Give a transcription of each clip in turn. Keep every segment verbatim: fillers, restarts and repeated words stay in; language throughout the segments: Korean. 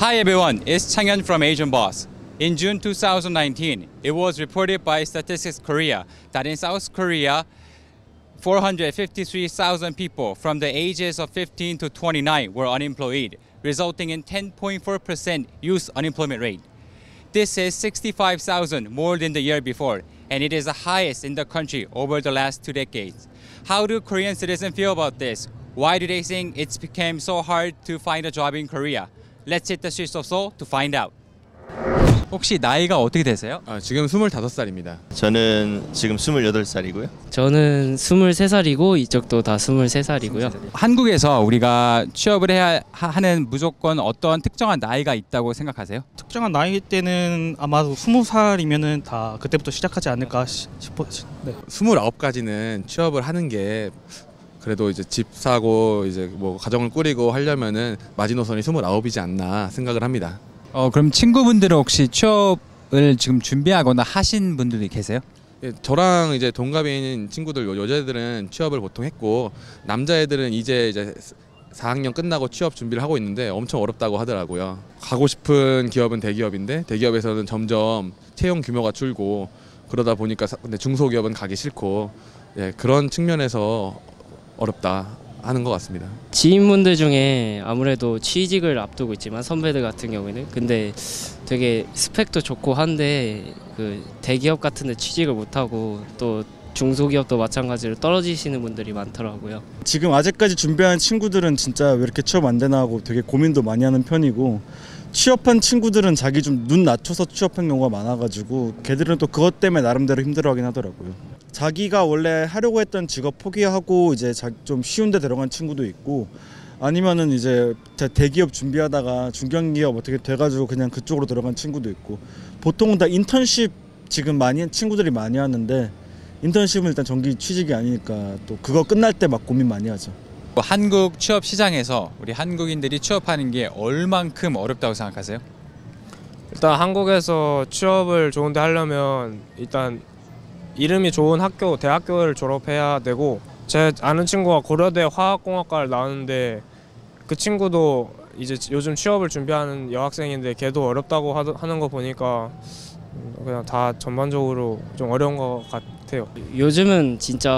Hi everyone, it's Changhyun from Asian Boss. In June two thousand nineteen, it was reported by Statistics Korea that in South Korea, four hundred fifty-three thousand people from the ages of fifteen to twenty-nine were unemployed, resulting in ten point four percent youth unemployment rate. This is sixty-five thousand more than the year before, and it is the highest in the country over the last two decades. How do Korean citizens feel about this? Why do they think it's become so hard to find a job in Korea? Let's hit the streets of Seoul to find out. 혹시 나이가 어떻게 되세요? 아, 지금 스물다섯 살입니다. 저는 지금 스물여덟 살이고요. 저는 스물세 살이고 이쪽도 다 스물세 살이고요. 한국에서 우리가 취업을 해야 하는 무조건 어떤 특정한 나이가 있다고 생각하세요? 특정한 나이 때는 아마도 스무 살이면은 다 그때부터 시작하지 않을까 싶어. 네. 스물아홉까지는 취업을 하는 게 그래도 이제 집 사고 이제 뭐 가정을 꾸리고 하려면은 마지노선이 스물아홉이지 않나 생각을 합니다. 어 그럼 친구분들은 혹시 취업을 지금 준비하거나 하신 분들이 계세요? 예, 저랑 이제 동갑인 친구들 여자애들은 취업을 보통 했고 남자애들은 이제 이제 사 학년 끝나고 취업 준비를 하고 있는데 엄청 어렵다고 하더라고요. 가고 싶은 기업은 대기업인데 대기업에서는 점점 채용 규모가 줄고 그러다 보니까 근데 중소기업은 가기 싫고 예, 그런 측면에서 어렵다 하는 것 같습니다. 지인분들 중에 아무래도 취직을 앞두고 있지만 선배들 같은 경우에는 근데 되게 스펙도 좋고 한데 그 대기업 같은 데 취직을 못하고 또 중소기업도 마찬가지로 떨어지시는 분들이 많더라고요. 지금 아직까지 준비한 친구들은 진짜 왜 이렇게 취업 안 되나 하고 되게 고민도 많이 하는 편이고 취업한 친구들은 자기 좀 눈 낮춰서 취업한 경우가 많아가지고 걔들은 또 그것 때문에 나름대로 힘들어하긴 하더라고요. 자기가 원래 하려고 했던 직업 포기하고 이제 좀 쉬운 데 들어간 친구도 있고 아니면은 이제 대기업 준비하다가 중견기업 어떻게 돼가지고 그냥 그쪽으로 들어간 친구도 있고 보통은 다 인턴십 지금 많이 친구들이 많이 하는데 인턴십은 일단 정기 취직이 아니니까 또 그거 끝날 때 막 고민 많이 하죠. 한국 취업 시장에서 우리 한국인들이 취업하는 게 얼만큼 어렵다고 생각하세요? 일단 한국에서 취업을 좋은데 하려면 일단 이름이 좋은 학교, 대학교를 졸업해야 되고 제 아는 친구가 고려대 화학공학과를 나왔는데 그 친구도 이제 요즘 취업을 준비하는 여학생인데 걔도 어렵다고 하는 거 보니까 그냥 다 전반적으로 좀 어려운 것 같아요. 요즘은 진짜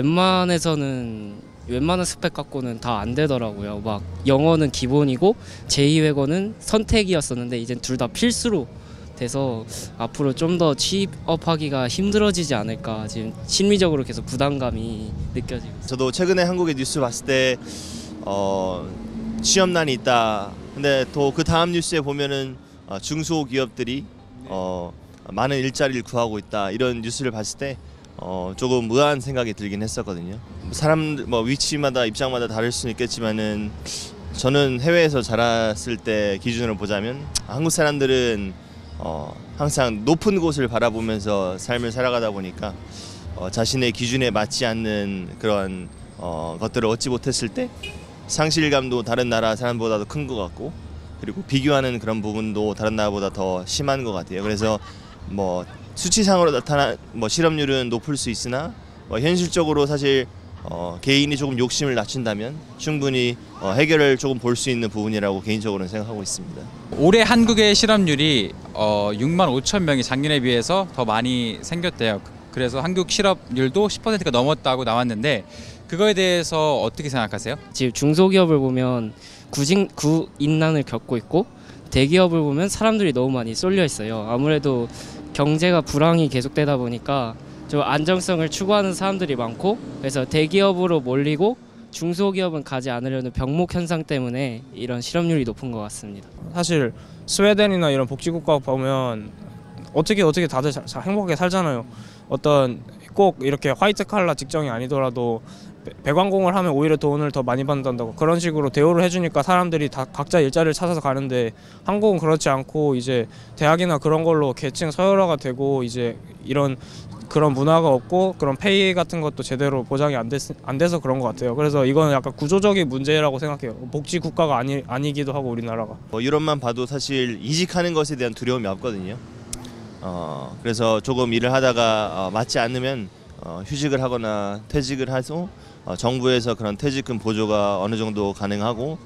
웬만해서는 웬만한 스펙 갖고는 다 안 되더라고요. 막 영어는 기본이고 제이 외국어는 선택이었었는데 이젠 둘 다 필수로 돼서 앞으로 좀 더 취업하기가 힘들어지지 않을까 지금 심리적으로 계속 부담감이 느껴지고 있어요. 저도 최근에 한국의 뉴스 봤을 때 어, 취업난이 있다. 근데 또 그 다음 뉴스에 보면은 어, 중소기업들이 어, 많은 일자리를 구하고 있다 이런 뉴스를 봤을 때 어, 조금 의아한 생각이 들긴 했었거든요. 사람 뭐 위치마다 입장마다 다를 수는 있겠지만은 저는 해외에서 자랐을 때 기준으로 보자면 한국 사람들은 어, 항상 높은 곳을 바라보면서 삶을 살아가다 보니까 어, 자신의 기준에 맞지 않는 그런 어, 것들을 얻지 못했을 때 상실감도 다른 나라 사람보다도 큰 것 같고 그리고 비교하는 그런 부분도 다른 나라보다 더 심한 것 같아요. 그래서 뭐 수치상으로 나타난 뭐 실업률은 높을 수 있으나 뭐 현실적으로 사실 어, 개인이 조금 욕심을 낮춘다면 충분히 어, 해결을 조금 볼 수 있는 부분이라고 개인적으로는 생각하고 있습니다. 올해 한국의 실업률이 어, 육만 오천 명이 작년에 비해서 더 많이 생겼대요. 그래서 한국 실업률도 십 퍼센트가 넘었다고 나왔는데 그거에 대해서 어떻게 생각하세요? 지금 중소기업을 보면 구직, 구인난을 겪고 있고 대기업을 보면 사람들이 너무 많이 쏠려 있어요. 아무래도 경제가 불황이 계속되다 보니까 좀 안정성을 추구하는 사람들이 많고 그래서 대기업으로 몰리고 중소기업은 가지 않으려는 병목 현상 때문에 이런 실업률이 높은 것 같습니다. 사실 스웨덴이나 이런 복지국가 보면 어떻게 어떻게 다들 자, 자, 행복하게 살잖아요. 어떤 꼭 이렇게 화이트 칼라 직종이 아니더라도 배관공을 하면 오히려 돈을 더 많이 받는다고 그런 식으로 대우를 해주니까 사람들이 다 각자 일자리를 찾아서 가는데 한국은 그렇지 않고 이제 대학이나 그런 걸로 계층 서열화가 되고 이제 이런 그런 문화가 없고 그런 페이 같은 것도 제대로 보장이 안, 됐, 안 돼서 그런 것 같아요. 그래서 이거는 약간 구조적인 문제라고 생각해요. 복지 국가가 아니, 아니기도 하고 우리나라가. 뭐 유럽만 봐도 사실 이직하는 것에 대한 두려움이 없거든요. 어, 그래서 조금 일을 하다가 어, 맞지 않으면 어, 휴직을 하거나 퇴직을 해서 어, 정부에서 그런 퇴직금 보조가 어느 정도 가능하고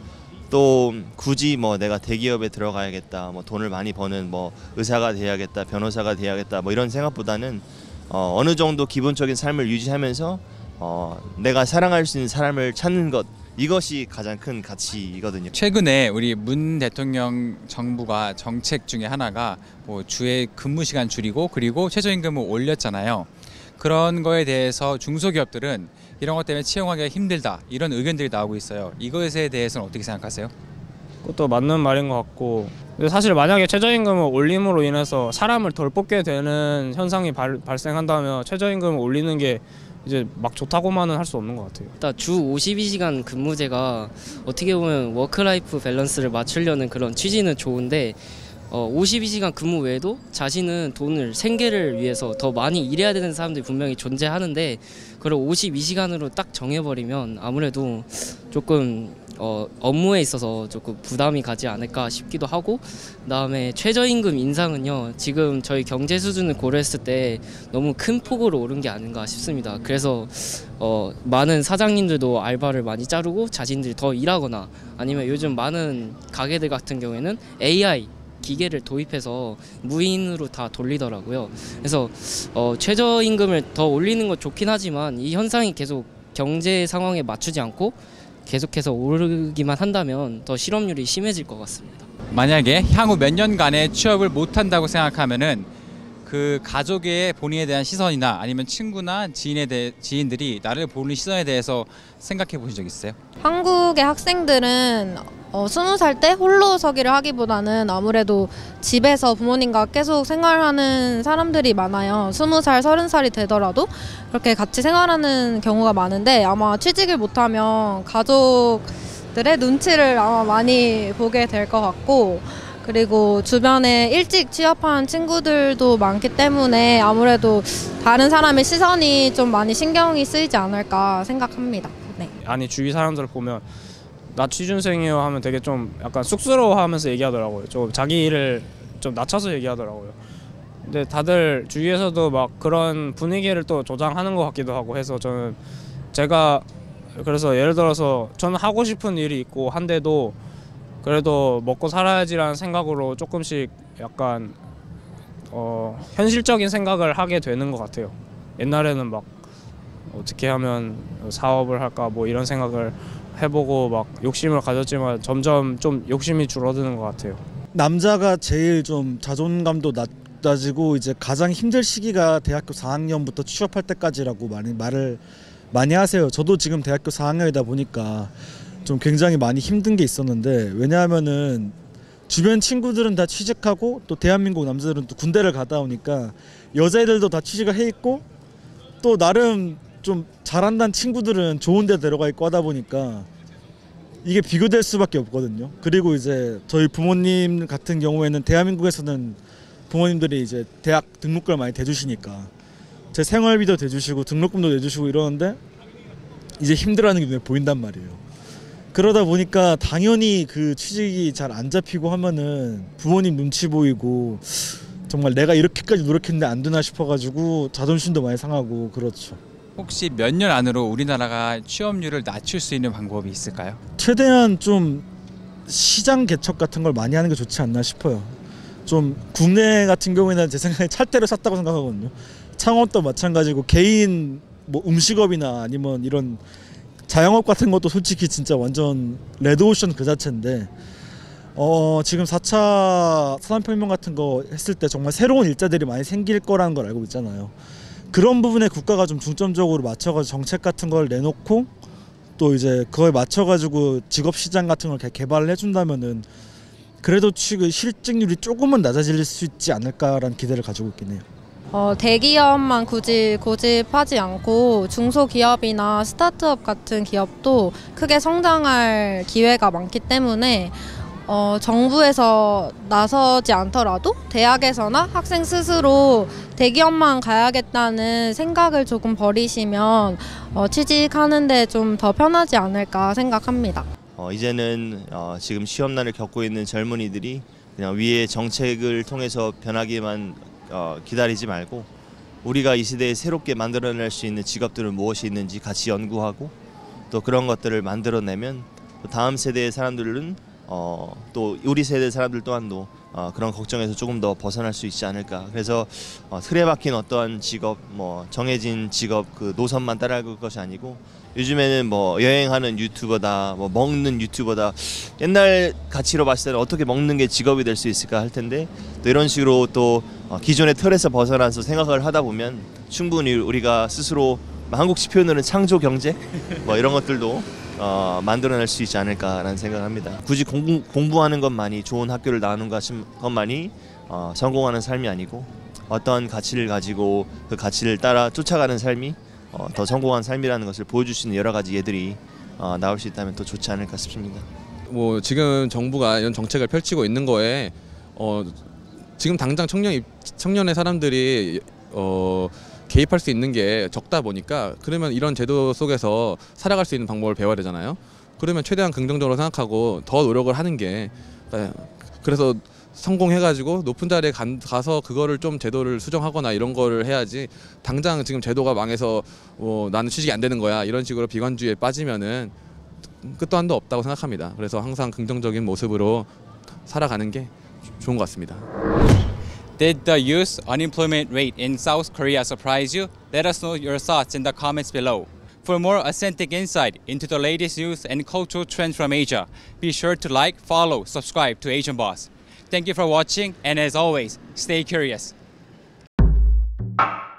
또 굳이 뭐 내가 대기업에 들어가야겠다, 뭐 돈을 많이 버는 뭐 의사가 돼야겠다, 변호사가 돼야겠다, 뭐 이런 생각보다는 어, 어느 정도 기본적인 삶을 유지하면서 어, 내가 사랑할 수 있는 사람을 찾는 것, 이것이 가장 큰 가치이거든요. 최근에 우리 문 대통령 정부가 정책 중에 하나가 뭐 주의 근무 시간 줄이고 그리고 최저임금을 올렸잖아요. 그런 거에 대해서 중소기업들은 이런 것 때문에 채용하기가 힘들다, 이런 의견들이 나오고 있어요. 이것에 대해서는 어떻게 생각하세요? 그것도 맞는 말인 것 같고, 근데 사실 만약에 최저임금을 올림으로 인해서 사람을 덜 뽑게 되는 현상이 발, 발생한다면 최저임금을 올리는 게 이제 막 좋다고만은 할 수 없는 것 같아요. 일단 주 오십이 시간 근무제가 어떻게 보면 워크라이프 밸런스를 맞추려는 그런 취지는 좋은데, 어, 오십이 시간 근무 외에도 자신은 돈을 생계를 위해서 더 많이 일해야 되는 사람들이 분명히 존재하는데, 그걸 오십이 시간으로 딱 정해버리면 아무래도 조금 어, 업무에 있어서 조금 부담이 가지 않을까 싶기도 하고, 그다음에 최저임금 인상은요, 지금 저희 경제 수준을 고려했을 때 너무 큰 폭으로 오른 게 아닌가 싶습니다. 그래서 어, 많은 사장님들도 알바를 많이 자르고 자신들이 더 일하거나, 아니면 요즘 많은 가게들 같은 경우에는 에이아이 기계를 도입해서 무인으로 다 돌리더라고요. 그래서 어, 최저임금을 더 올리는 건 좋긴 하지만 이 현상이 계속 경제 상황에 맞추지 않고 계속해서 오르기만 한다면 더 실업률이 심해질 것 같습니다. 만약에 향후 몇 년간의 취업을 못한다고 생각하면은 그 가족의 본인에 대한 시선이나 아니면 친구나 지인에 대해 지인들이 나를 보는 시선에 대해서 생각해 보신 적 있어요? 한국의 학생들은 어, 스무 살 때 홀로서기를 하기보다는 아무래도 집에서 부모님과 계속 생활하는 사람들이 많아요. 스무 살, 서른 살이 되더라도 그렇게 같이 생활하는 경우가 많은데, 아마 취직을 못하면 가족들의 눈치를 아마 많이 보게 될 것 같고, 그리고 주변에 일찍 취업한 친구들도 많기 때문에 아무래도 다른 사람의 시선이 좀 많이 신경이 쓰이지 않을까 생각합니다. 네. 아니 주위 사람들을 보면 나 취준생이요 하면 되게 좀 약간 쑥스러워하면서 얘기하더라고요. 좀 자기 일을 좀 낮춰서 얘기하더라고요. 근데 다들 주위에서도 막 그런 분위기를 또 조장하는 것 같기도 하고 해서, 저는 제가 그래서 예를 들어서 저는 하고 싶은 일이 있고 한데도 그래도 먹고 살아야지라는 생각으로 조금씩 약간 어, 현실적인 생각을 하게 되는 것 같아요. 옛날에는 막 어떻게 하면 사업을 할까 뭐 이런 생각을 해보고 막 욕심을 가졌지만 점점 좀 욕심이 줄어드는 것 같아요. 남자가 제일 좀 자존감도 낮아지고 이제 가장 힘들 시기가 대학교 사 학년부터 취업할 때까지라고 많이 말을 많이 하세요. 저도 지금 대학교 사 학년이다 보니까 좀 굉장히 많이 힘든 게 있었는데, 왜냐하면은 주변 친구들은 다 취직하고 또 대한민국 남자들은 또 군대를 갔다 오니까 여자애들도 다 취직을 해 있고, 또 나름 좀 잘한다는 친구들은 좋은 데 들어가 있고 하다 보니까 이게 비교될 수밖에 없거든요. 그리고 이제 저희 부모님 같은 경우에는 대한민국에서는 부모님들이 이제 대학 등록금을 많이 대주시니까 제 생활비도 대주시고 등록금도 내주시고 이러는데 이제 힘들어하는 게 눈에 보인단 말이에요. 그러다 보니까 당연히 그 취직이 잘 안 잡히고 하면은 부모님 눈치 보이고 정말 내가 이렇게까지 노력했는데 안 되나 싶어가지고 자존심도 많이 상하고 그렇죠. 혹시 몇 년 안으로 우리나라가 취업률을 낮출 수 있는 방법이 있을까요? 최대한 좀 시장 개척 같은 걸 많이 하는 게 좋지 않나 싶어요. 좀 국내 같은 경우에는 제 생각에 찰대로 샀다고 생각하거든요. 창업도 마찬가지고 개인 뭐 음식업이나 아니면 이런 자영업 같은 것도 솔직히 진짜 완전 레드오션 그 자체인데, 어 지금 사 차 산업혁명 같은 거 했을 때 정말 새로운 일자들이 많이 생길 거라는 걸 알고 있잖아요. 그런 부분에 국가가 좀 중점적으로 맞춰가지고 정책 같은 걸 내놓고 또 이제 그거에 맞춰가지고 직업 시장 같은 걸 개발을 해준다면은 그래도 실직률이 조금은 낮아질 수 있지 않을까라는 기대를 가지고 있긴 해요. 어, 대기업만 굳이 고집하지 않고 중소기업이나 스타트업 같은 기업도 크게 성장할 기회가 많기 때문에 어, 정부에서 나서지 않더라도 대학에서나 학생 스스로 대기업만 가야겠다는 생각을 조금 버리시면 어, 취직하는데 좀 더 편하지 않을까 생각합니다. 어, 이제는 어, 지금 취업난을 겪고 있는 젊은이들이 그냥 위의 정책을 통해서 변하기만 어, 기다리지 말고 우리가 이 시대에 새롭게 만들어낼 수 있는 직업들은 무엇이 있는지 같이 연구하고 또 그런 것들을 만들어내면 또 다음 세대의 사람들은 어, 또 우리 세대 사람들 또한도 어, 그런 걱정에서 조금 더 벗어날 수 있지 않을까. 그래서 어, 틀에 박힌 어떠한 직업, 뭐 정해진 직업 그 노선만 따라갈 것이 아니고 요즘에는 뭐 여행하는 유튜버다, 뭐 먹는 유튜버다. 옛날 가치로 봤을 때는 어떻게 먹는 게 직업이 될 수 있을까 할 텐데 또 이런 식으로 또 어, 기존의 틀에서 벗어나서 생각을 하다 보면 충분히 우리가 스스로 한국식 표현으로는 창조 경제 뭐 이런 것들도 어, 만들어낼 수 있지 않을까라는 생각을 합니다. 굳이 공부, 공부하는 것만이 좋은 학교를 나오는 것만이 어, 성공하는 삶이 아니고 어떤 가치를 가지고 그 가치를 따라 쫓아가는 삶이 어, 더 성공한 삶이라는 것을 보여줄 수 있는 여러 가지 예들이 어, 나올 수 있다면 더 좋지 않을까 싶습니다. 뭐 지금 정부가 이런 정책을 펼치고 있는 거에 어, 지금 당장 청년 청년의 사람들이 어, 개입할 수 있는 게 적다 보니까 그러면 이런 제도 속에서 살아갈 수 있는 방법을 배워야 되잖아요. 그러면 최대한 긍정적으로 생각하고 더 노력을 하는 게 그래서 성공해가지고 높은 자리에 간, 가서 그거를 좀 제도를 수정하거나 이런 거를 해야지 당장 지금 제도가 망해서 뭐 나는 취직이 안 되는 거야 이런 식으로 비관주의에 빠지면은 끝도 한도 없다고 생각합니다. 그래서 항상 긍정적인 모습으로 살아가는 게 좋은 것 같습니다. Did the youth unemployment rate in South Korea surprise you? Let us know your thoughts in the comments below. For more authentic insight into the latest youth and cultural trends from Asia, be sure to like, follow, subscribe to Asian Boss. Thank you for watching, and as always, stay curious.